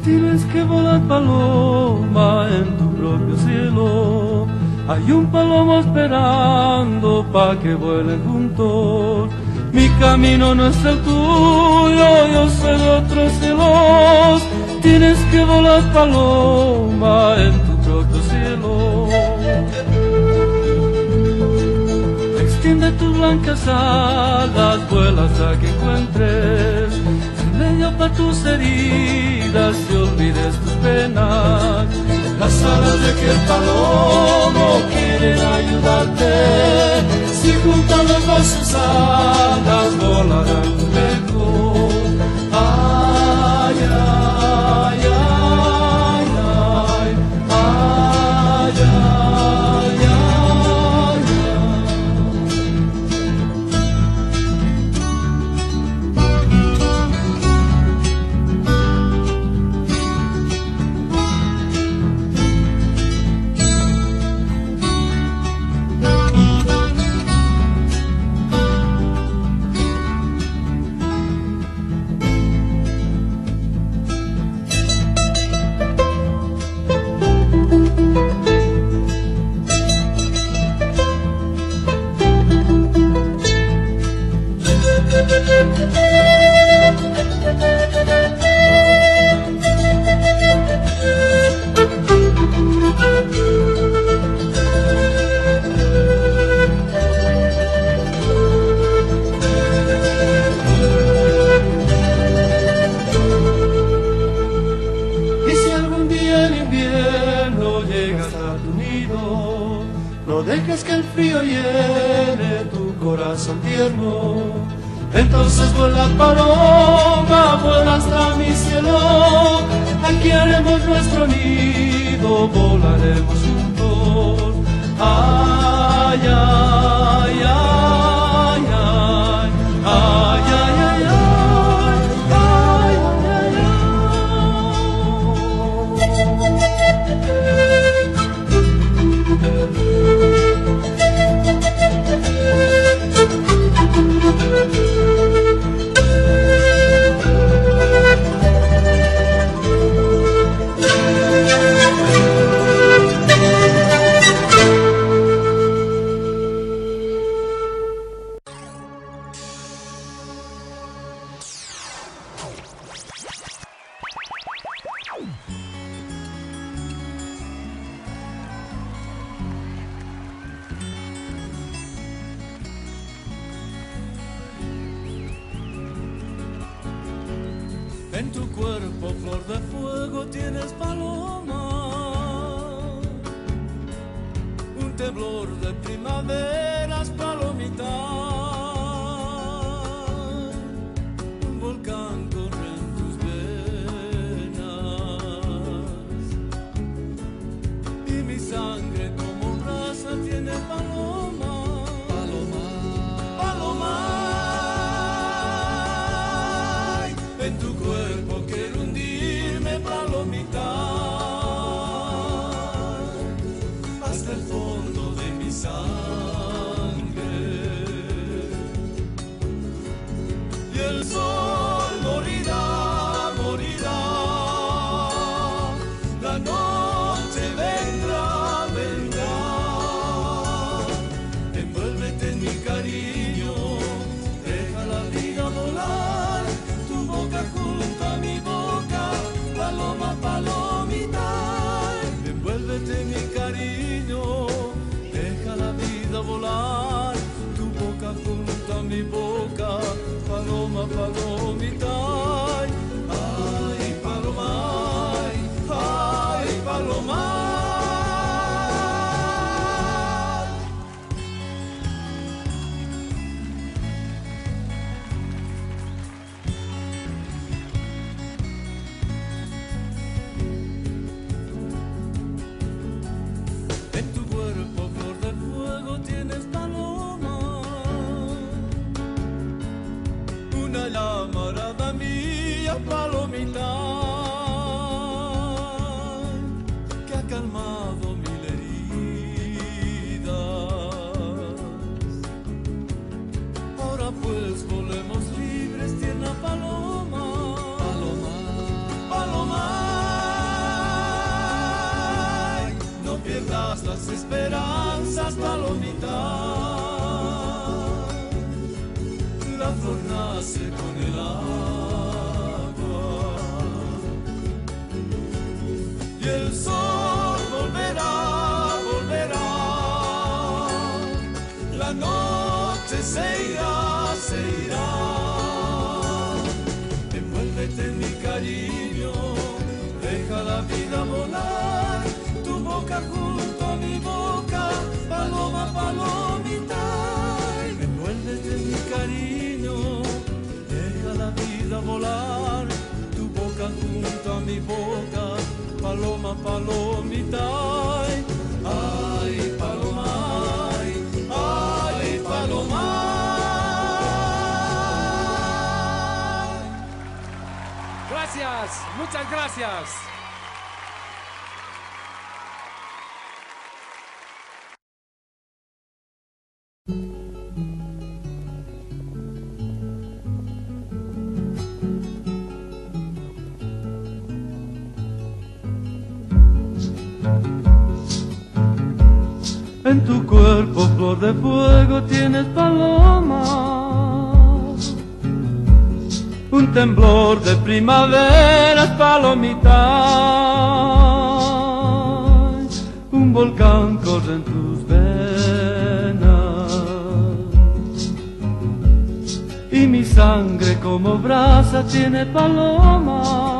Tienes que volar paloma en tu propio cielo. Hay un palomo esperando pa' que vuelen juntos. Mi camino no es el tuyo, yo soy de otros cielos. Tienes que volar paloma en tu propio cielo. Extiende tus blancas alas, vuela hasta que encuentres remedio para tus heridas y olvides tus penas. Las alas de aquel palomo quieren ayudarte. Si juntas los dos sus alas volarán lejos. Ay, ay, ay, ay, ay, ay, ay, ay. No dejes que el frío hiele tu corazón tierno. Entonces vuela paloma, vuela hasta mi cielo. Aquí haremos nuestro nido, volaremos juntos. Ay, ay, ay, ay, ay, ay, ay, ay, ay, ay, ay, ay. En tu cuerpo, flor de fuego, tienes paloma, un temblor de primaveras, palomita, un volcán corre en tus venas, y mi sangre como raza tiene paloma, paloma, paloma. En tu cuerpo quiero hundirme, palomita, hasta el fondo de mi sangre. Y el sol morirá, morirá, la noche vendrá, vendrá. Envuélvete en mi cariño, deja la vida volar. Junto a mi boca, paloma, palomita, envuélvete en mi cariño, deja la vida volar, tu boca junto a mi boca, paloma, palomita, ay, paloma, ay, paloma. Llamarada mía, palomita, que ha calmado mil heridas. Ahora pues volemos libres, tierna paloma, paloma, paloma. todas las esperanzas, palomita. La flor nace con el agua y el sol volverá, volverá. La noche se irá, se irá. Envuélvete en mi cariño, deja la vida volar, tu boca junto a mi boca, paloma, palomita. Envuélvete en mi cariño, deja la vida volar, tu boca junto a mi boca, paloma, palomita. Ay, paloma, ay, paloma. Gracias, muchas gracias. En tu cuerpo, flor de fuego, tienes palomas. Un temblor de primavera, palomita. Un volcán corre en tus venas y mi sangre como brasa tiene paloma.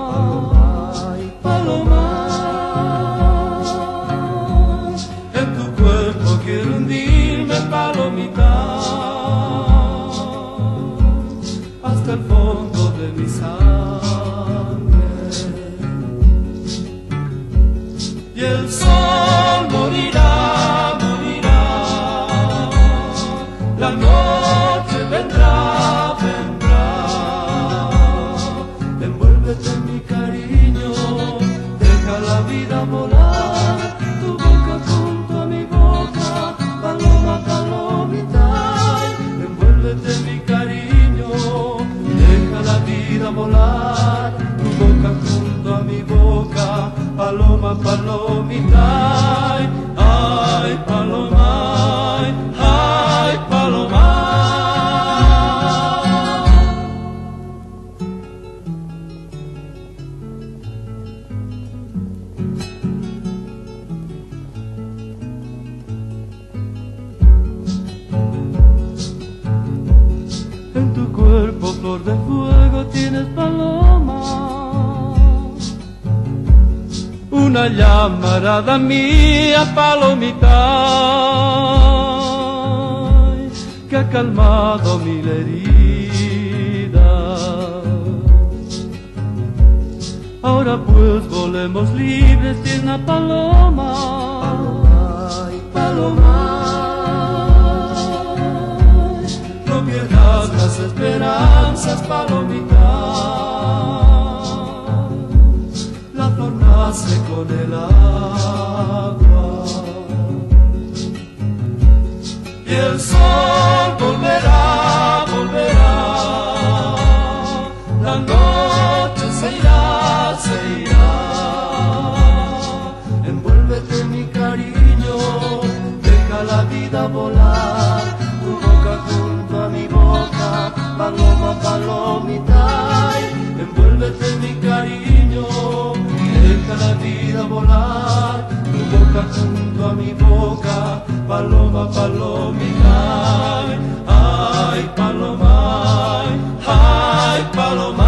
Paloma, en tu cuerpo quiero hundirme, palomita, hasta el fondo de mi sangre. Y el sol morirá, morirá, la noche vendrá, vendrá. Envuélvete en mi cariño, deja la vida volar, tu boca junto a mi boca, paloma, palomita. Envuélvete en mi cariño, deja la vida volar, tu boca junto a mi boca, paloma, palomita. Ay, paloma, ay, paloma. En tu cuerpo, flor de fuego, tienes paloma. Una llamarada mía, palomita, que ha calmado mil heridas. Ahora pues volemos libres, tierna paloma. Paloma, no pierdas las esperanzas, palomita. La flor nace con el agua y el sol volverá, volverá. La noche se irá, se irá. Envuélvete en mi cariño, deja la vida volar, tu boca junto a mi boca, paloma, palomita. Envuélvete en mi cariño, deja la vida volar, tu boca junto a mi boca, paloma, palomita. Ay, paloma, ay, paloma.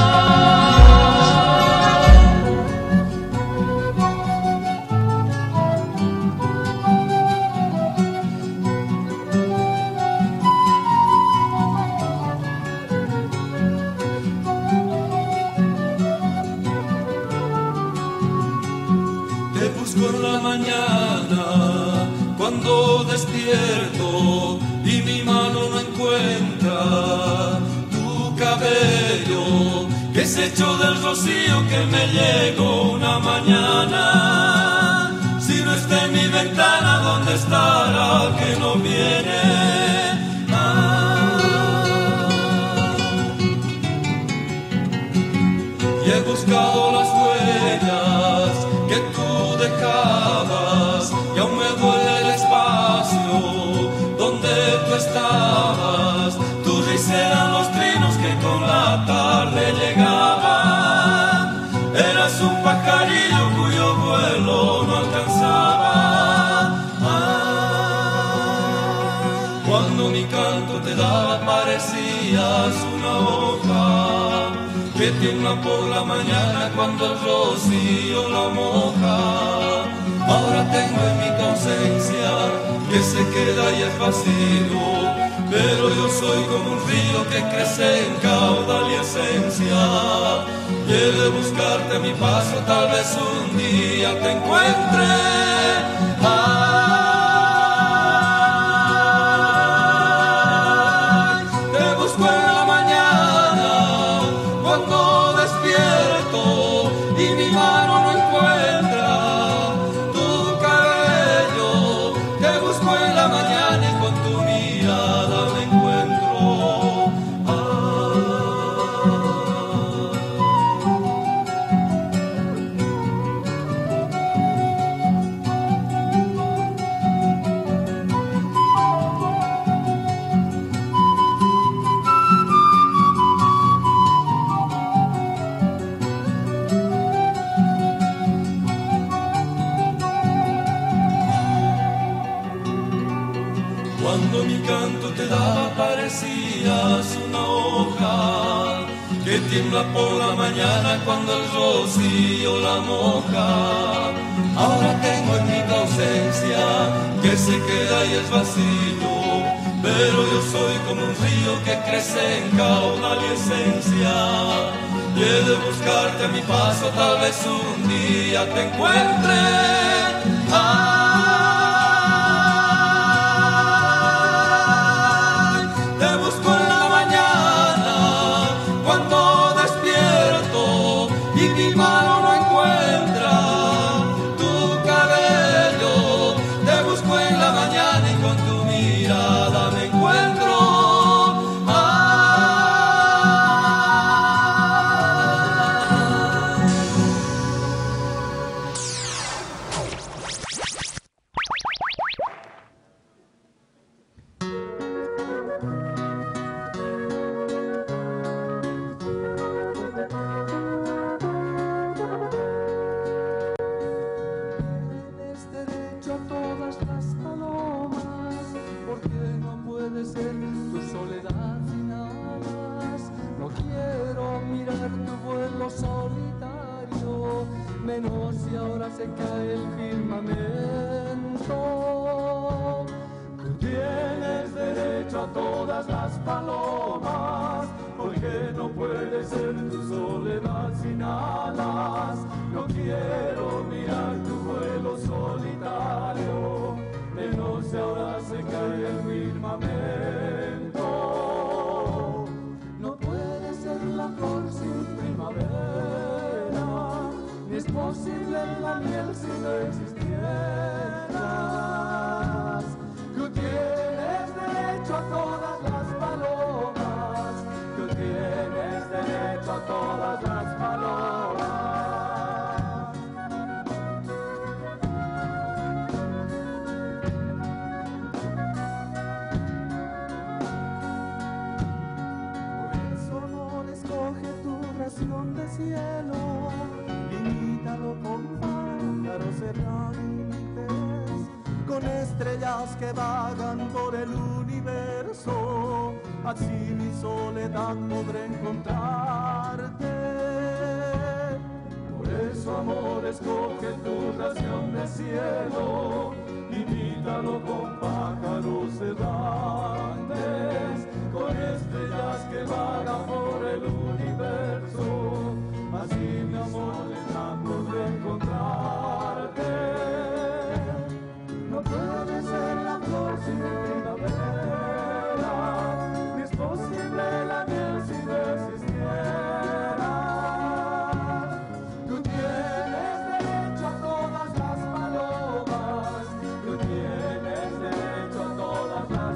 Te busco en la mañana cuando despierto y mi mano no encuentra tu cabello, que es hecho del rocío que me llegó una mañana. Si no está en mi ventana, ¿dónde estará que no viene? Y he buscado las huellas que tú dejabas más y aún me duele el espacio donde tú estabas. Tu risa eran los trinos que con la tarde llegaban. Eras un pajarillo cuyo vuelo no alcanzaba. Cuando mi canto te daba parecías una hoja que tiembla por la mañana cuando el rocío la moja. Ahora tengo en mi ausencia que se queda y es vacío, pero yo soy como un río que crece en caudal y esencia. Y he de buscarte a mi paso, tal vez un día te encuentre. Te busco en la mañana cuando despierto y mi mano no encuentra tu cabello. Te busco en la mañana y con tu mirada me encuentro. Cuando mi canto te daba parecías una hoja que tiembla por la mañana cuando el rocío la moja. Ahora tengo en mi ausencia que se queda y es vacío, pero yo soy como un río que crece en caudal y esencia. Y he de buscarte a mi paso, tal vez un día te encuentre. Te busco en la mañana cuando despierto y mi mano no encuentra tu cabello. Te busco en la mañana y con tu mirada me encuentro. Menos si ahora se cae el firmamento. Tú tienes derecho a todas las palomas, porque no puede ser tu soledad sin alas. No quiero mirar tu vuelo solitario, menos si ahora se cae el firmamento. No puede ser la flor sin primavera, ni es posible la miel si no existieras. Tú tienes derecho a todas las palomas, tú tienes derecho a todas las palomas. Por eso, amor, escoge tu ración de cielo, limítalo con pájaros errantes, con estrellas que vagan por el universo. Así mi soledad podré encontrarte. Por eso, amor, escoge tu ración de cielo, limítalo con pájaros errantes, con estrellas que vagan por el universo. Así mi amor podré encontrarte. No puede ser la flor sin primavera, ni es posible la miel si no existiera. Tú tienes derecho a todas las palomas, tú tienes derecho a todas las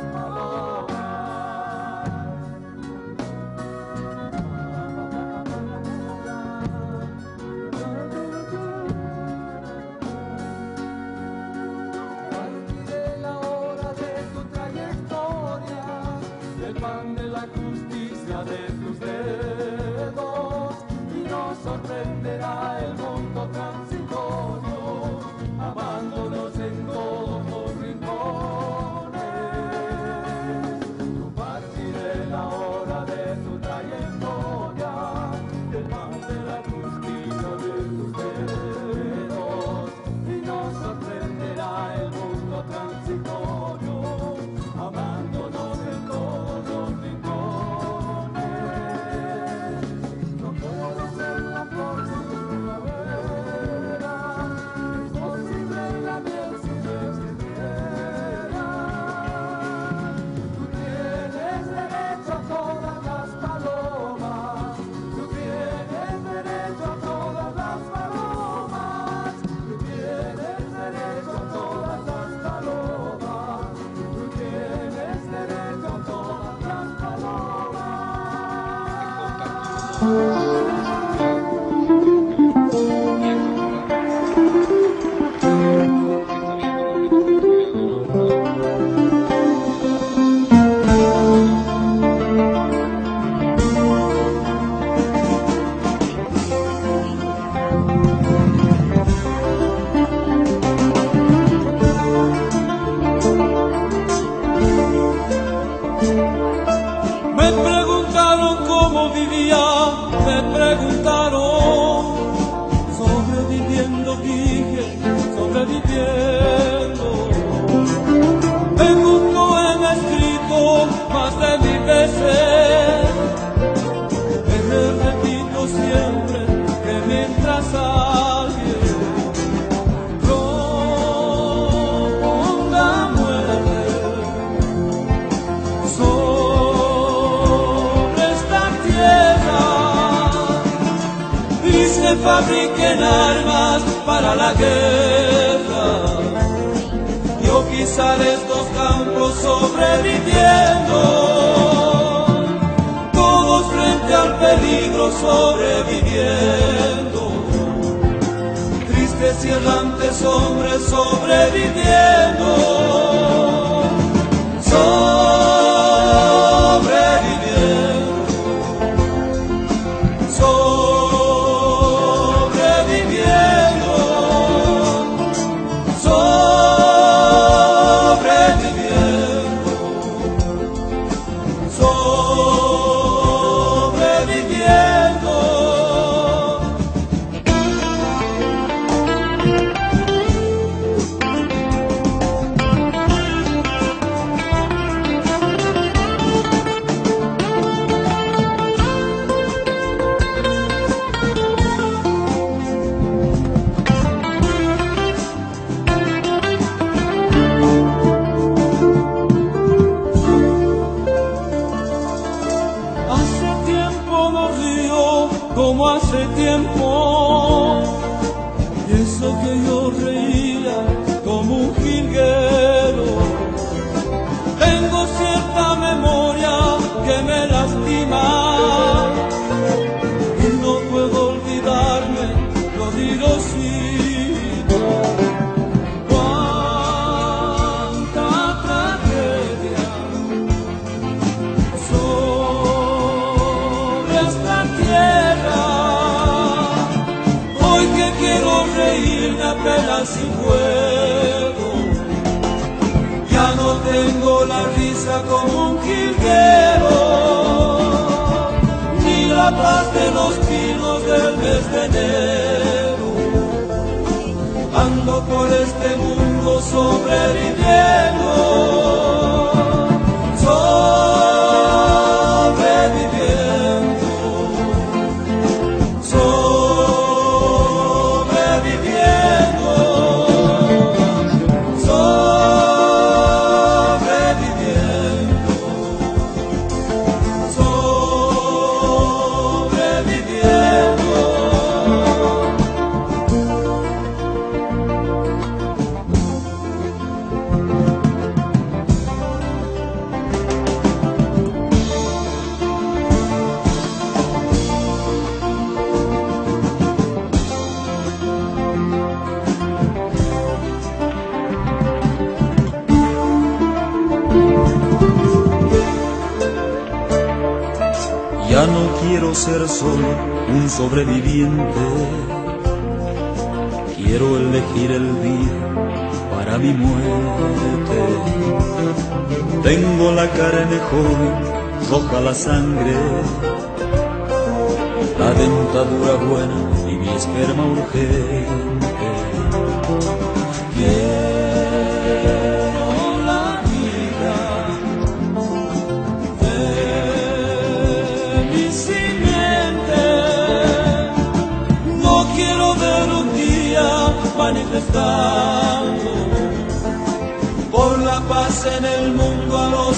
Fabriquen armas para la guerra. Yo pisar estos campos sobreviviendo, todos frente al peligro sobreviviendo, tristes y errantes hombres sobreviviendo, como hace tiempo, y eso que yo reía como un jilguero. Tengo cierta memoria que me lastima y no puedo olvidarme, lo digo sí. Cuánta tragedia sobre esta tierra. Apenas si puedo, ya no tengo la risa como un jilguero, ni la paz de los pinos del mes de enero. Ando por este mundo sobreviviendo, Ya no quiero ser solo un sobreviviente, quiero elegir el día para mi muerte. Tengo la carne joven, roja la sangre, la dentadura buena y mi esperma urgente. Manifestando por la paz en el mundo a los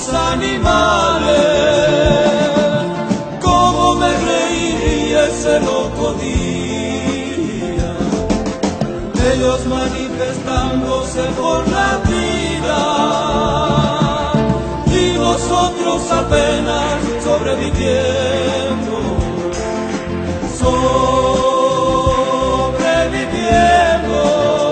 animales, como me reiría ese loco día, ellos manifestándose por la vida y nosotros apenas sobreviviendo, sobreviviendo,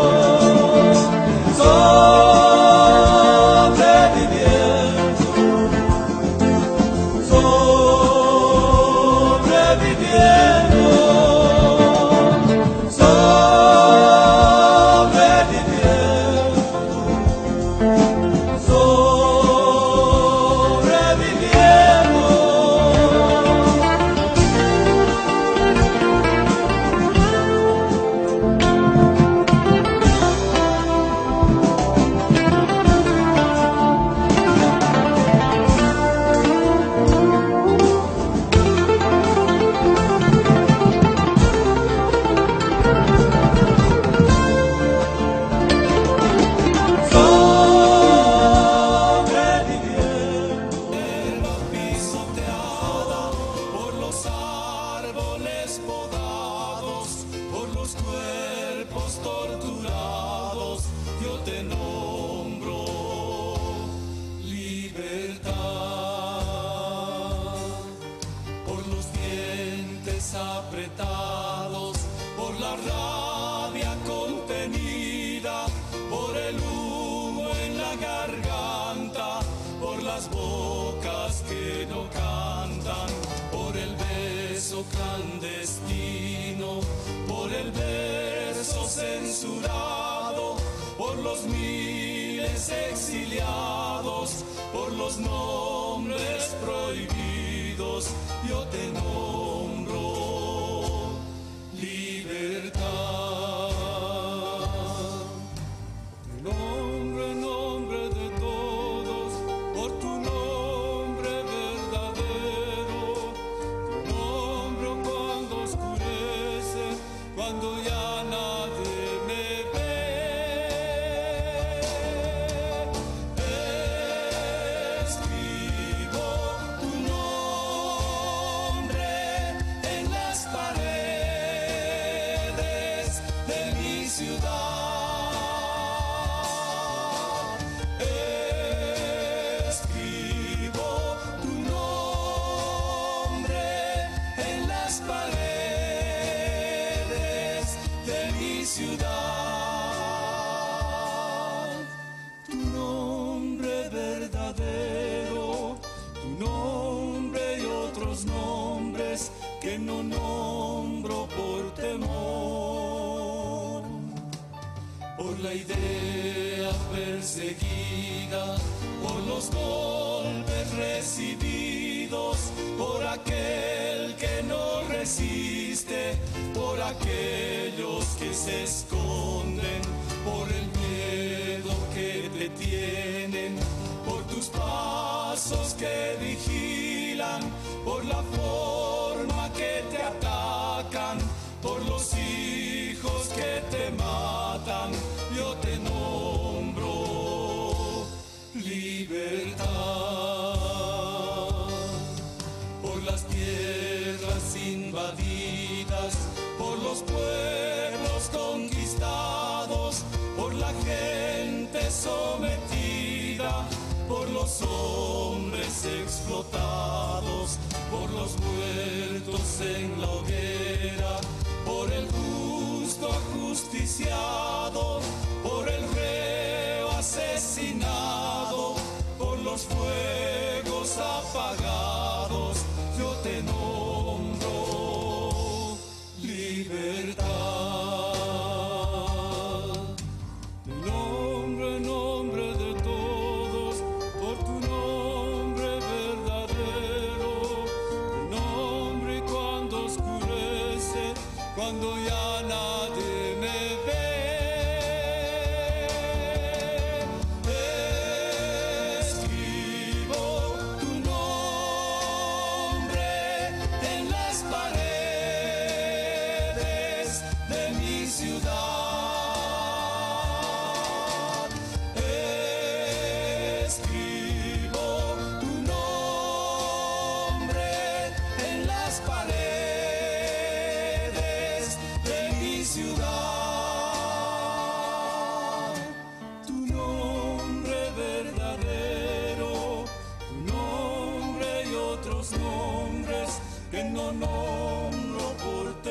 apretados por la rabia contenida, por el humo en la garganta, por las bocas que no cantan, por el beso clandestino, por el verso censurado, por los miles exiliados, por los nombres prohibidos, yo te nombro libertad. Tu nombre, nombre de todos, por tu nombre verdadero, tu nombre cuando oscurece, cuando ya nadie me ve. Escribo tu nombre en las paredes de mi ciudad. Escribo tu nombre en las paredes de mi ciudad. Tu nombre verdadero, tu nombre y otros nombres que no nombro por temor, por la idea perseguida, por los golpes recibidos, por aquel que no resiste, por aquellos que se esconden, por el miedo que te tienen, por tus pasos que vigilan, por la forma que te atacan, por los hijos que te matan, yo te nombro libertad. Por las tierras invadidas, por los pueblos conquistados, por la gente sometida, por los hombres explotados, por los muertos en la hoguera, por el justo ajusticiado, por el reo asesinado, por los fuegos apagados, yo te nombro libertad. Tu nombre, nombre de todos, por tu nombre verdadero, tu nombre y cuando oscurece, cuando ya nadie me ve. Escribo tu nombre en las paredes de mi ciudad. Escribo tu nombre en las paredes de mi ciudad. Tu nombre verdadero, tu nombre y otros nombres que no nombro por ti.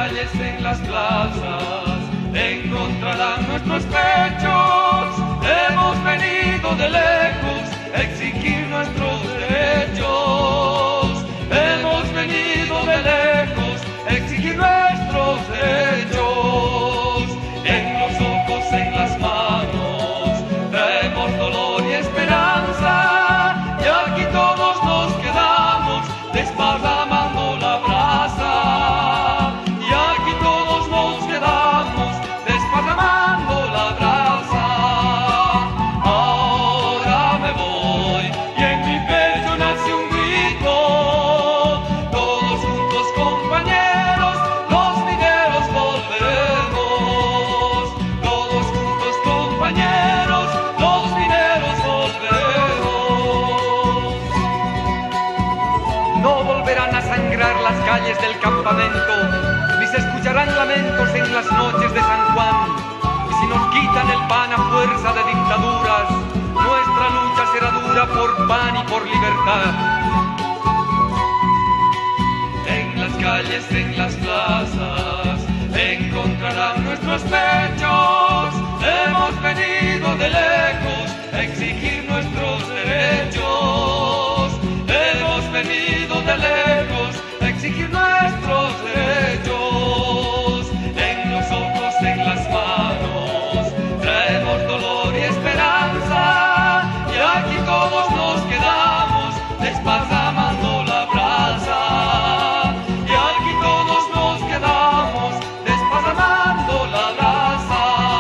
calles, en las plazas, encontrarán nuestros pechos. Hemos venido de lejos a exigir nuestros derechos. Hemos venido de lejos a exigir nuestros derechos. En los ojos, en las manos, traemos dolor y esperanza. Y aquí todos nos quedamos desparramando la brasa. Y aquí todos nos quedamos desparramando la brasa. Ahora me voy y en mi pecho nace un grito. Todos juntos, compañeros, los mineros volveremos. Todos juntos, compañeros, los mineros volveremos. No volverán a sangrar las calles del campamento, ni se escucharán lamentos en las noches de San Juan. Y si nos quitan el pan a fuerza de dictaduras, nuestra lucha será dura por pan y por libertad. En las calles, en las plazas, encontrarán nuestros pechos. Hemos venido de lejos a exigir nuestros derechos. Hemos venido de lejos a exigir nuestros derechos. En los ojos, en las manos, traemos dolor y esperanza. Y aquí todos nos quedamos desparramando la brasa. Y aquí todos nos quedamos desparramando la brasa.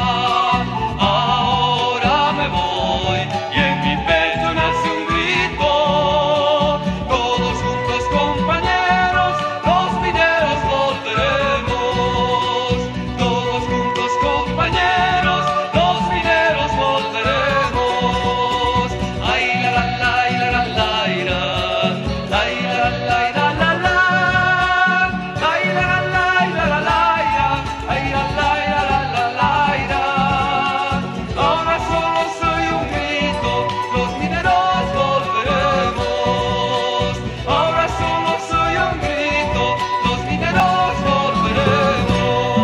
Ahora me voy y en mi pecho nace un grito. Todos juntos, compañeros, los mineros volveremos. Todos juntos, compañeros, los mineros volveremos. Ay la la la la la la la la la la la la la. Ay la la la la la la. Ay la la la la la la. Ahora solo soy un grito, los mineros volveremos. Ahora solo soy un grito, los mineros volveremos.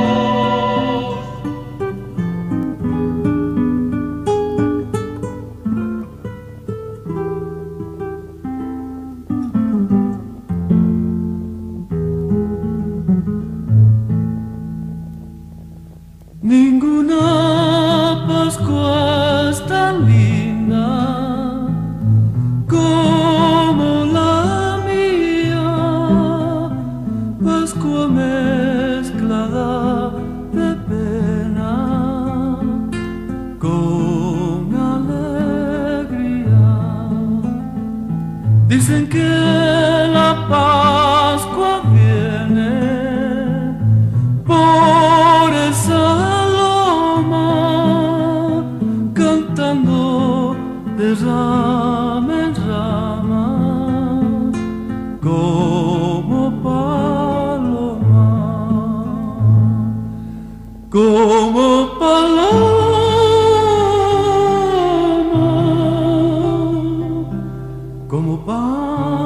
Ninguna Pascua es tan linda como la mía, Pascua mezclada de pena con alegría. Dicen que la Pascua viene por esa loma, cantando de rama en rama, como paloma, como paloma, como paloma.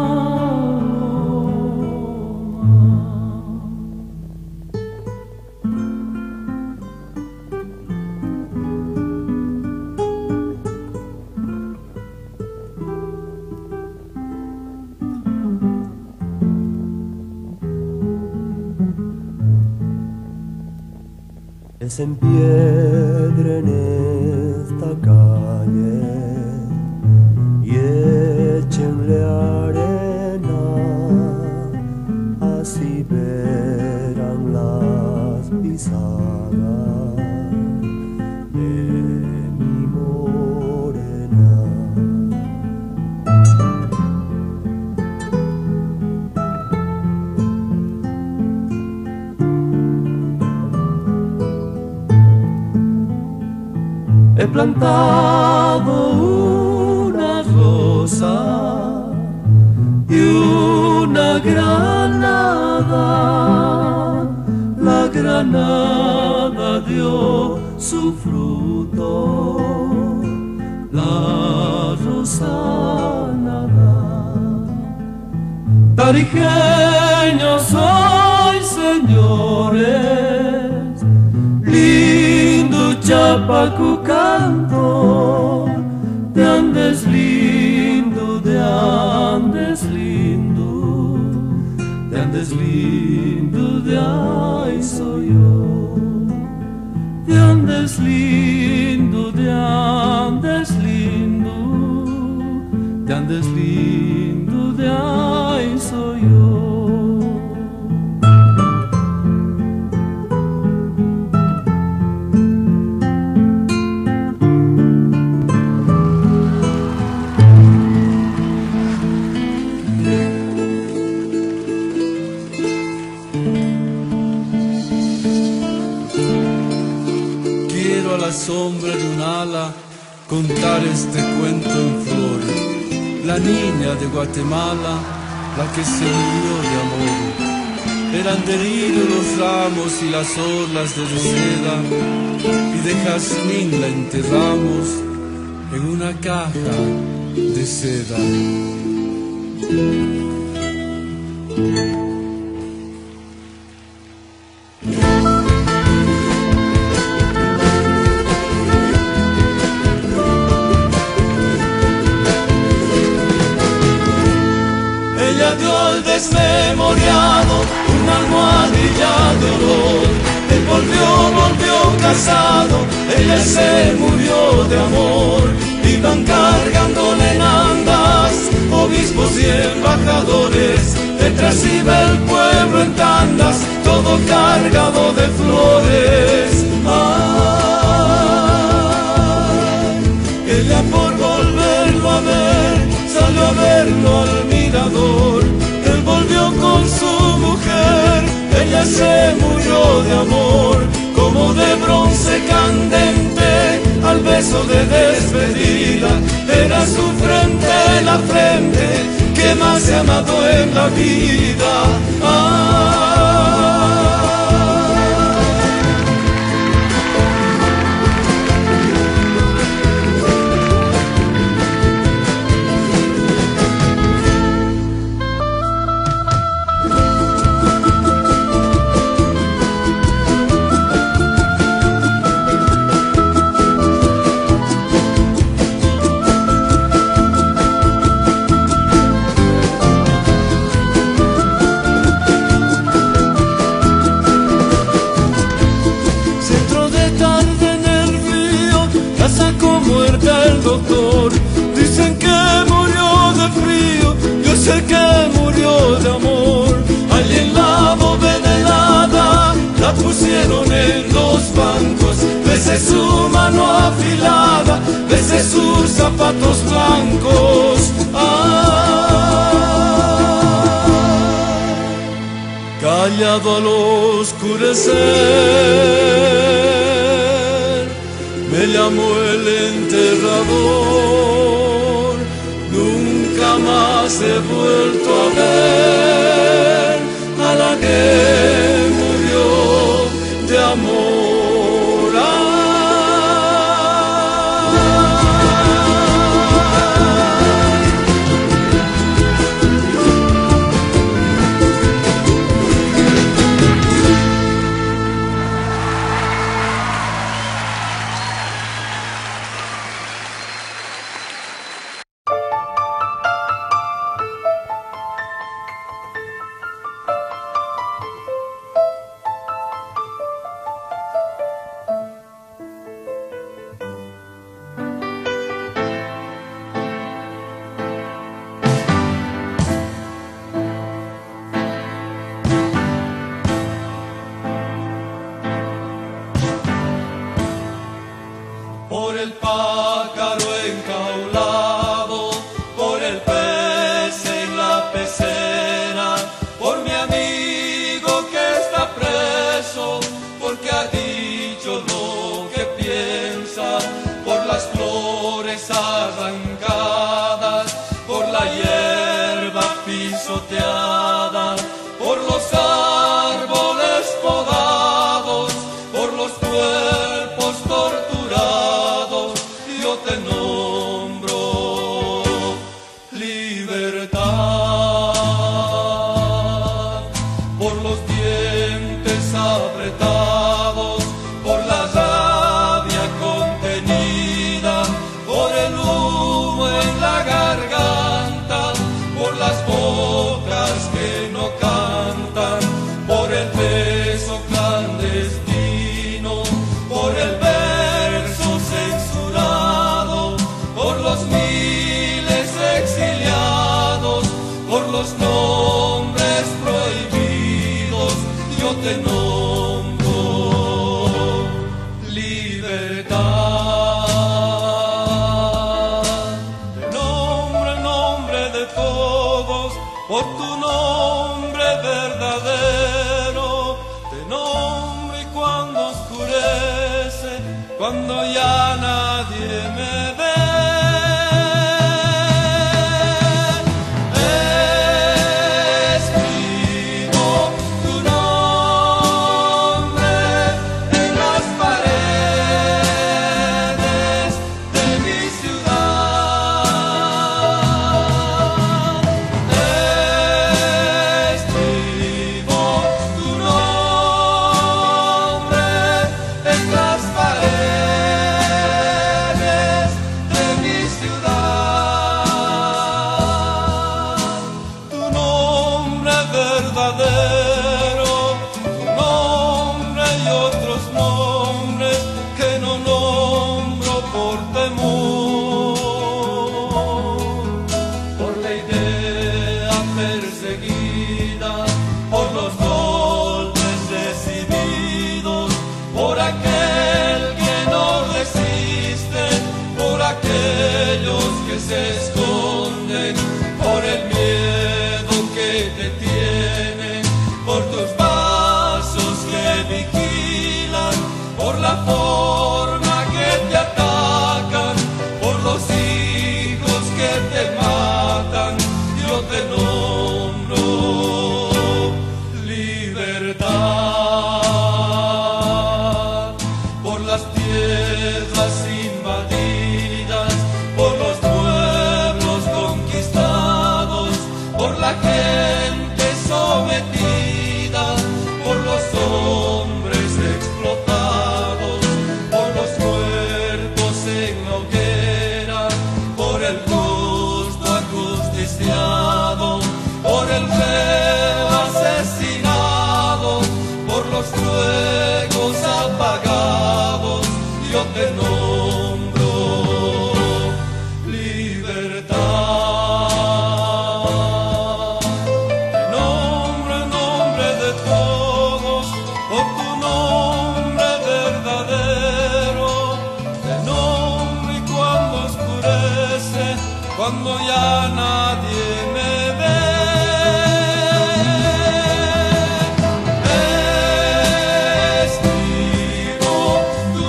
Es en piedra en esta calle y échenle arena, así verán las pisadas de mi morena. He plantado una rosa y una granada. La granada dio su fruto, la rosa nada. Tarijeño soy señores, lindo chapacu canto, de Andes lindo, de Andes lindo, de Andes lindo, de ahí soy yo, de Andes lindo, de Andes lindo, de Andes lindo, de ahí soy yo. Quiero a la sombra de un ala contar este cuento en flor. La niña de Guatemala, la que se murió de amor. Eran de lirio los ramos y las orlas de seda, y de jazmín la enterramos en una caja de seda. Ella dio al desmemoriado una almohadilla de olor. Él volvió casado, ella se murió de amor. Iban cargándole en andas, obispos y embajadores. Detrás iba el pueblo en tandas, todo cargado de flores. Ay, ella por volverlo a ver, salió a verlo al mirador. Él volvió con su mujer, ella se murió de amor. Como de bronce candente, al beso de despedida, era su frente la frente que más he amado en la vida. Dicen que murió de frío, yo sé que murió de amor. Allí en la bóveda helada la pusieron en los bancos. Besé su mano afilada, besé sus zapatos blancos. Callado al oscurecer, me llamó el enterrador. Nunca más he vuelto a ver a la que murió de amor. Por el pájaro enjaulado, por el pez en la pecera, por mi amigo que está preso, porque ha dicho lo que piensa, por las flores arrancadas, por la hierba pisoteada, por los árboles podados, por los cuerpos torturados. cuando ya nadie me ve. Escribo tu nombre en las paredes de mi ciudad. Escribo tu nombre en las paredes de mi ciudad. Tu nombre verdadero, tu nombre y otros nombres que no nombro por temor, por la idea perseguida, por los golpes recibidos, por aquel que no resiste, por aquellos que se esconden, por el miedo que te tiene, por tus pasos que vigilan, por la forma que te atacan, por los hijos que te matan. Yo te nombro libertad, por las tierras invadidas, por los pueblos conquistados, por la gente sometida, por los hombres explotados, por los muertos en la hoguera, por el justo ajusticiado, por el reo asesinado, por los fuegos apagados. Yo te nombro libertad. Te nombro en nombre de todos, por tu nombre verdadero. Te nombro y cuando oscurece, cuando ya nadie me ve. Escribo tu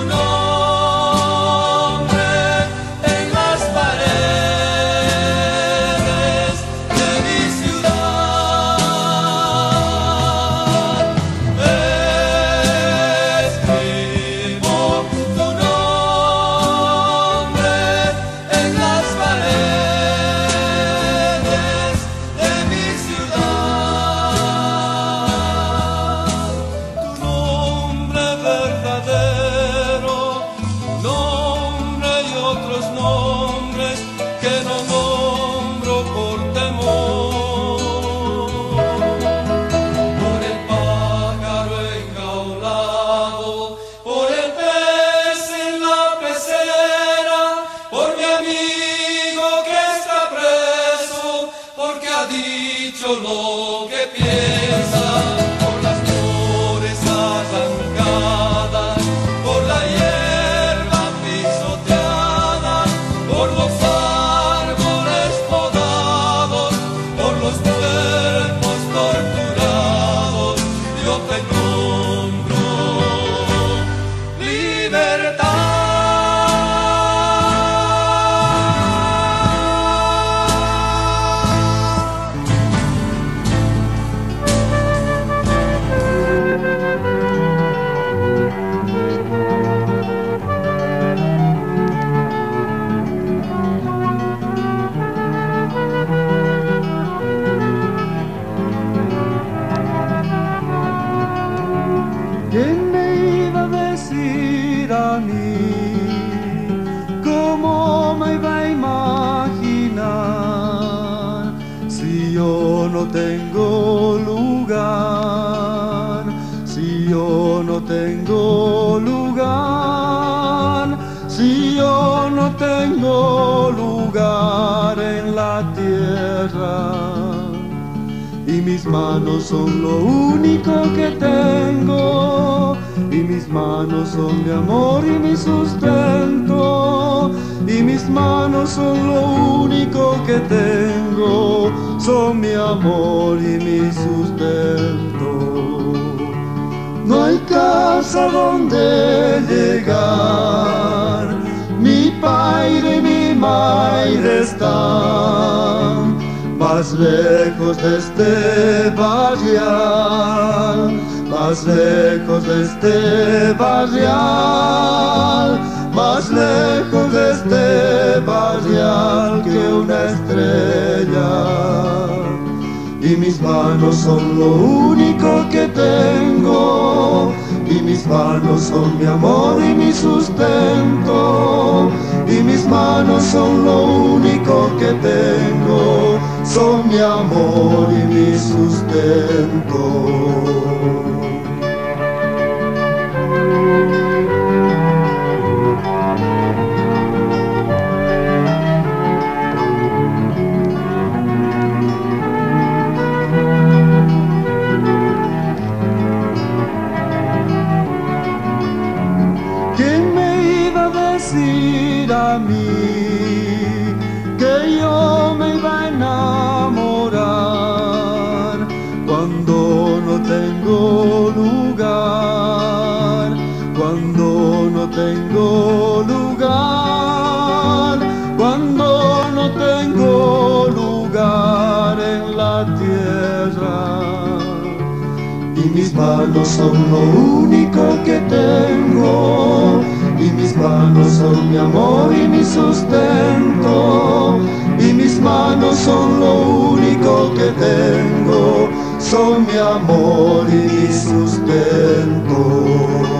nombre en las paredes de mi ciudad. Escribo tu nombre en las paredes de mi ciudad. Tu nombre verdadero, tu nombre y otros nombres que no nombro por temor, por el pájaro enjaulado, por el pez en la pecera, por mi amigo que está preso, porque ha dicho lo que piensa, por las flores arrancadas, por la hierba pisoteada, por los árboles podados, por los cuerpos torturados. Yo te nombro libertad. ¿Quién me iba a decir a mí? ¿Cómo me iba a imaginar? Si yo no tengo lugar, si yo no tengo lugar, si yo no tengo lugar en la tierra. Y mis manos son lo único que tengo, y mis manos son mi amor y mi sustento, y mis manos son lo único que tengo, son mi amor y mi sustento. No hay casa donde llegar. Mi padre y mi madre están más lejos de este barrial, más lejos de este barrial, más lejos de este barrial que una estrella. Y mis manos son lo único que tengo, y mis manos son mi amor y mi sustento, y mis manos son lo único que tengo, son mi amor y mi sustento. A mí que yo me iba a enamorar cuando no tengo lugar, cuando no tengo lugar, cuando no tengo lugar en la tierra. Y mis manos son lo único que tengo, y mis manos son mi amor y mi sustento, y mis manos son lo único que tengo, son mi amor y mi sustento.